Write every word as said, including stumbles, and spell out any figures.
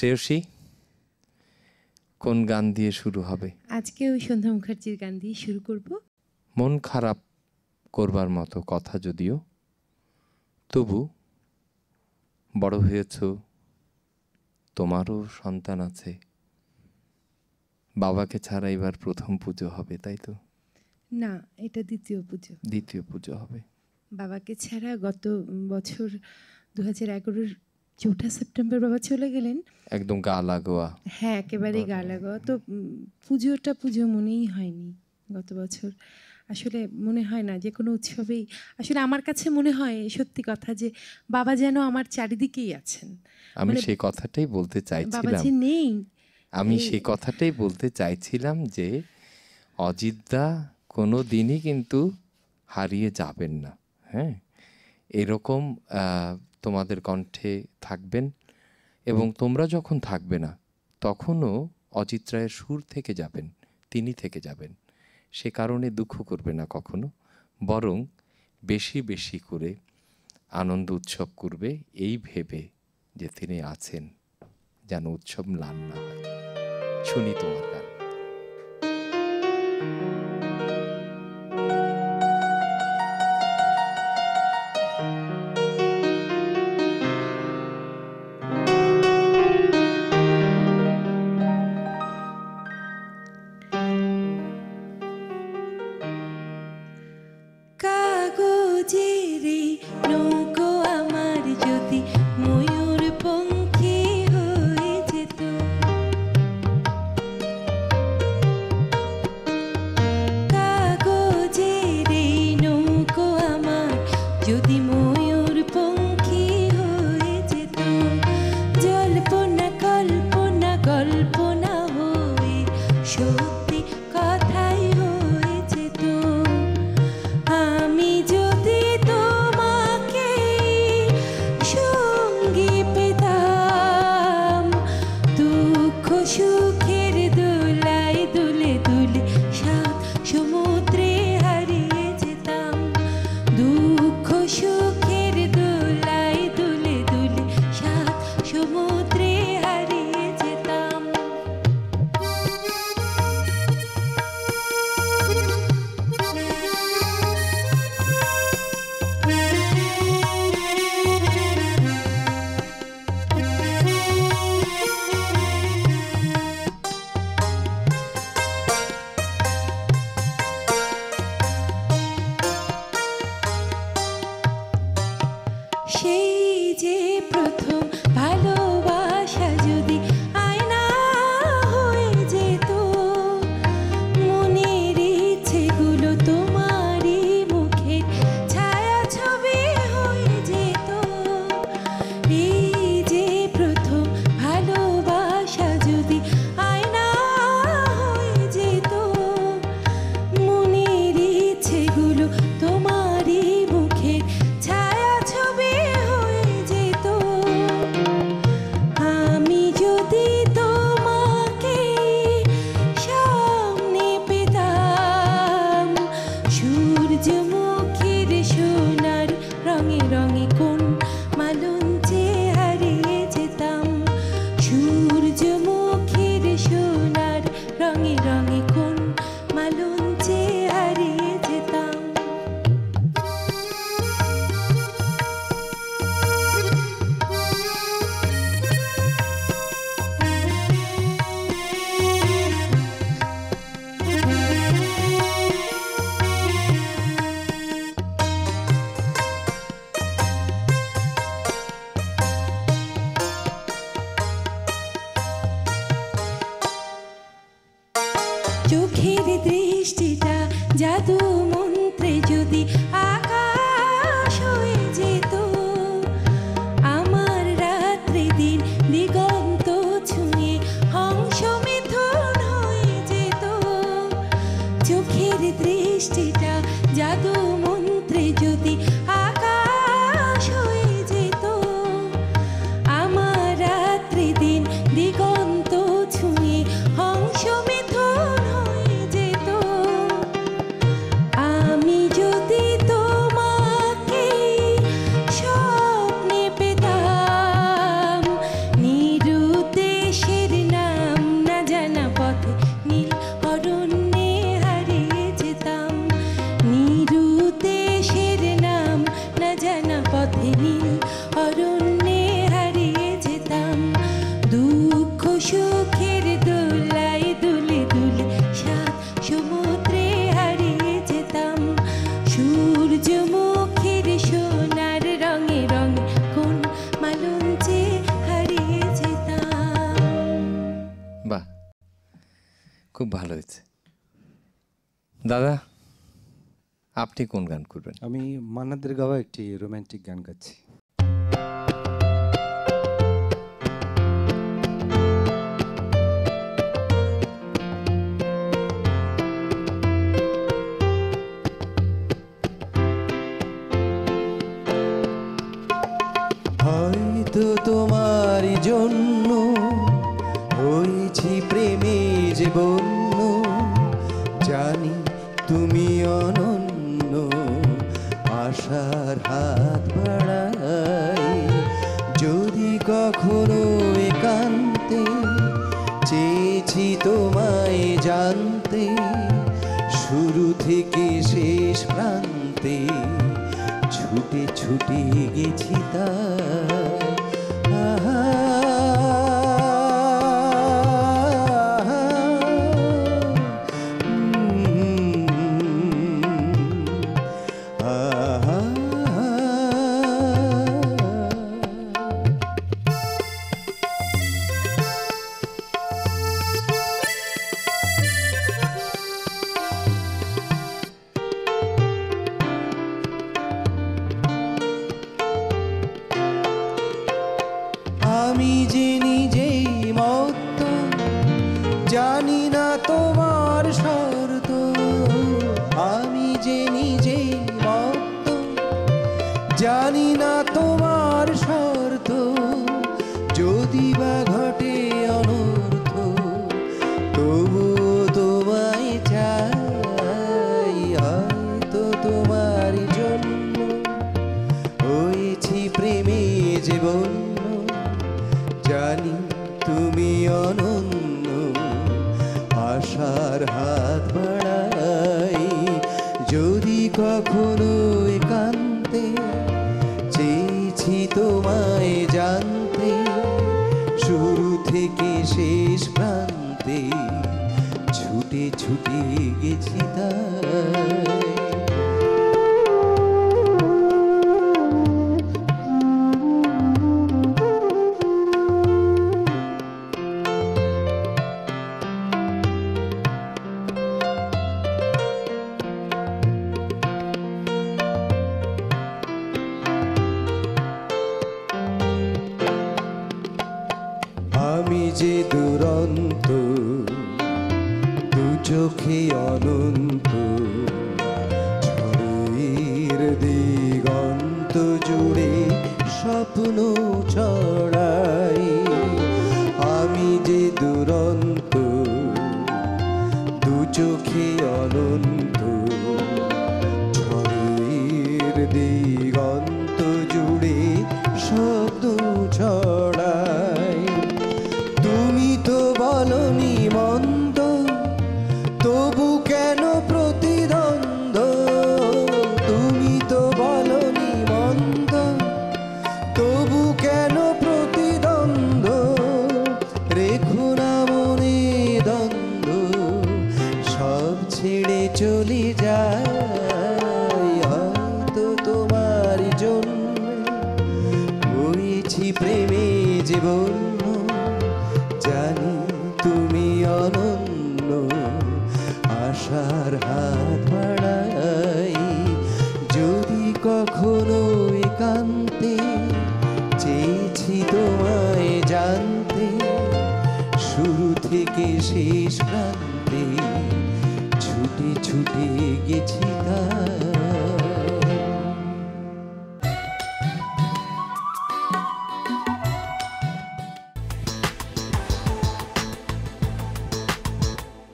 শ্রেয়সী, কোন গান দিয়ে শুরু হবে? আজকে ওই সন্ধ্যা মুখার্জির গান দিয়ে শুরু করব। মন খারাপ করবার মতো কথা যদিও, তবু বড় হয়েছ, তোমারও সন্তান আছে, বাবাকে ছাড়া এবার প্রথম পুজো হবে, তাই তো? না, এটা দ্বিতীয় পুজো। দ্বিতীয় পুজো হবে। বাবাকে ছাড়া গত বছর দু হাজার এগারোর চৌঠা সেপ্টেম্বর বাবা চলে গেলেন, একদম গা লাগোয়া। হ্যাঁ, একেবারেই গা লাগোয়া। তো পুজোটা পুজো মনেই হয়নি গত বছর। আসলে মনে হয় না যে কোনো উৎসবেই, আসলে আমার কাছে মনে হয় সত্যি কথা যে বাবা যেন আমার চারিদিকেই আছেন। আমি সেই কথাটাই বলতে চাইছিলাম, বাবা যে নেই, আমি সেই কথাটাই বলতে চাইছিলাম যে অজিতদা কোনো দিনই কিন্তু হারিয়ে যাবেন না। হ্যাঁ, এরকম তোমাদের কণ্ঠে থাকবেন, এবং তোমরা যখন থাকবে না তখনও অজিত রায়ের সুর থেকে যাবেন, তিনি থেকে যাবেন। সে কারণে দুঃখ করবে না কখনো, বরং বেশি বেশি করে আনন্দ উৎসব করবে এই ভেবে যে তিনি আছেন, যেন উৎসব ম্লান না হয়। শুনি তোমার গান। স্বপ্নে পেতাম নিরুতে খুব ভালো হয়েছে। দাদা, আপনি কোন গান করবেন? আমি মান্নাদের গাওয়া একটি রোমান্টিক গান গাচ্ছি। হয়তো তোমার জন্য হয়েছি প্রেমে যে বন্য, জানি তুমি অনন্য, আশার হাত বাড়াই যদি কখনো একান্তে, চেয়েছি তোমায় জানতে শুরু থেকে শেষ প্রান্তে, ছুটে ছুটে গেছি তাই। আহা, আমি যে নিজেই মত্ত, জানি না তোমার শর্ত। আমি যে নিজেই মত্ত, জানি না তোমার শর্ত, যদি বা ঘটে অনর্থ, তবু তোমায় চাই। হয়তো তোমার জন্য হয়েছি প্রেমে যে বন্য, জানি তুমি অনন্য, আশার হাত বাড়াই যদি কখনো একান্তে, চেয়েছি তোমায় জানতে শুরু থেকে শেষ প্রান্তে, ছুটে ছুটে গেছি তাই। আমি যে দুরন্ত, দু চোখে অনন্ত, ঝড়ের দিগন্ত জুড়ে স্বপ্ন ছড়াই। আমি যে দুরন্ত, দু চোখে অনন্ত, ঝড়ের দিগন্ত জুড়ে স্বপ্ন ছড়াই। তুমি তো বলনি মন্দ, তবু কেন প্রতিদ্বন্দ্ব? তুমি তো বলনি মন্দ, তবু কেন প্রতিদ্বন্দ্ব? রেখো না মনে দ্বন্দ্ব, সব ছেড়ে চলে যাই। হয়তো তোমার জন্য হয়েছি প্রেমে যে বন্য, জানি তুমি অনন্য, আশার হাত বাড়াই যদি কখনো একান্তে, চেয়েছি তোমায় জানতে শুরু থেকে শেষ প্রান্তে, ছুটে ছুটে গেছি তাই।